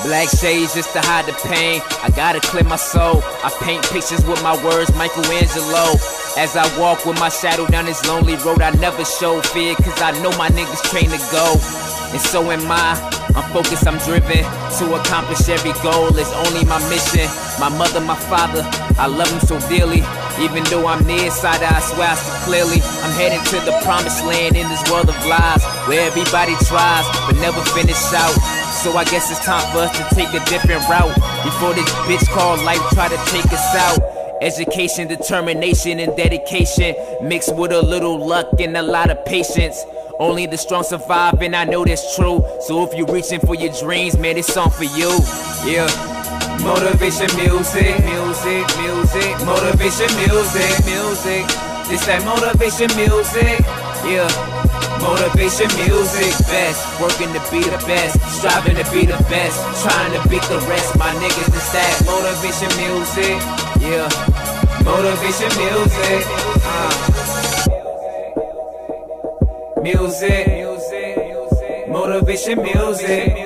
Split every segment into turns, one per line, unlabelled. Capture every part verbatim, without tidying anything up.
Black shades just to hide the pain. I gotta clear my soul. I paint pictures with my words, Michelangelo. As I walk with my shadow down this lonely road, I never show fear, cause I know my niggas trained to go. And so am I. I'm focused, I'm driven to accomplish every goal. It's only my mission. My mother, my father, I love them so dearly. Even though I'm nearsighted, I swear I see clearly. I'm heading to the promised land in this world of lies, where everybody tries but never finish out. So I guess it's time for us to take a different route before this bitch called life try to take us out. Education, determination, and dedication mixed with a little luck and a lot of patience. Only the strong survive, and I know that's true. So if you're reaching for your dreams, man, this song for you. Yeah. Motivation music, music, music. Motivation music, music. This that motivation music. Yeah. Motivation music, best. Working to be the best, striving to be the best, trying to beat the rest. My niggas, it's that motivation music. Yeah. Motivation music. Uh. Music, music, motivation music,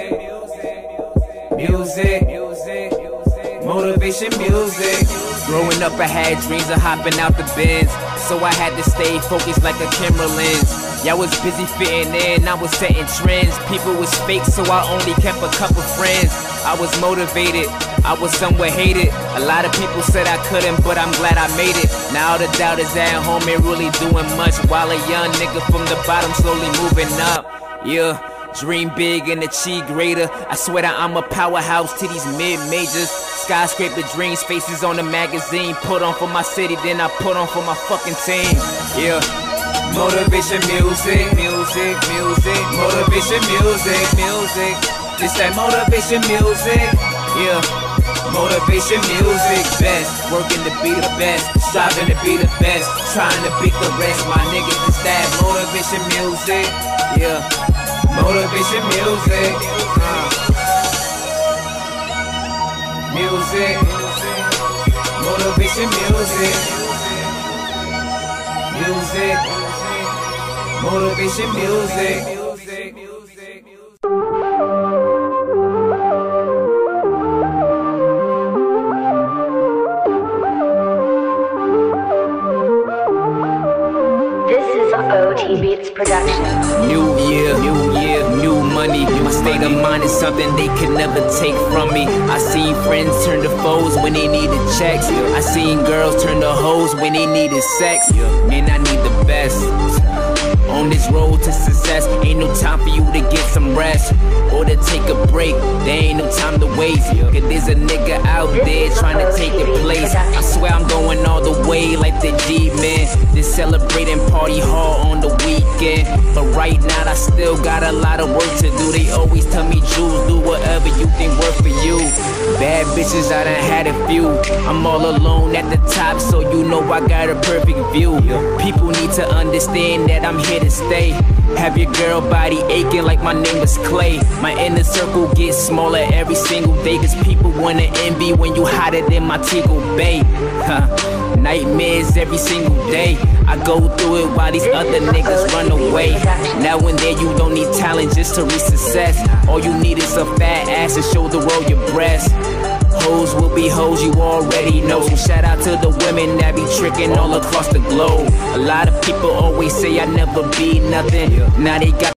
music, music, motivation music. Growing up I had dreams of hopping out the bins, so I had to stay focused like a camera lens. Y'all was busy fitting in, I was setting trends. People was fake, so I only kept a couple friends. I was motivated, I was somewhat hated. A lot of people said I couldn't, but I'm glad I made it. Now all the doubt is at home, ain't really doing much, while a young nigga from the bottom slowly moving up. Yeah, dream big and achieve greater. I swear that I'm a powerhouse to these mid-majors. Skyscraper dreams, faces on the magazine. Put on for my city, then I put on for my fucking team. Yeah. Motivation music, music, music. Motivation music, music. This that motivation music. Yeah. Motivation music, best. Working to be the best, striving to be the best, trying to beat the rest. My niggas, it's that motivation music. Yeah. Motivation music. Uh. Music. Motivation music. Music. Motivation music.
O T Beats production.
New year, new year, new money. My state of mind is something they can never take from me. I seen friends turn to foes when they needed checks. I seen girls turn to hoes when they needed sex. Man, I need the best. On this road to success, ain't no time for you to get some rest or to take a break. There ain't no time to waste, cause there's a nigga out there trying to take your place. I swear I'm going all the way like the G-Man. Just celebrating party hard on the weekend. But right now I still got a lot of work to do. They always tell me, Jules, do whatever you think work for you. Bad bitches, I done had a few. I'm all alone at the top, so you know I got a perfect view. People need to understand that I'm here to stay. Have your girl body aching like my name was Clay. My inner circle gets smaller every single day, cause people wanna envy when you hotter than my Tico Bay. Huh. Nightmares every single day. I go through it while these other niggas run away. Now and then you don't need talent just to reach success. All you need is a fat ass and show the world your breast. Hoes will be hoes, you already know. So shout out to the women that be tricking all across the globe. A lot of people always say I never be nothing. Now they got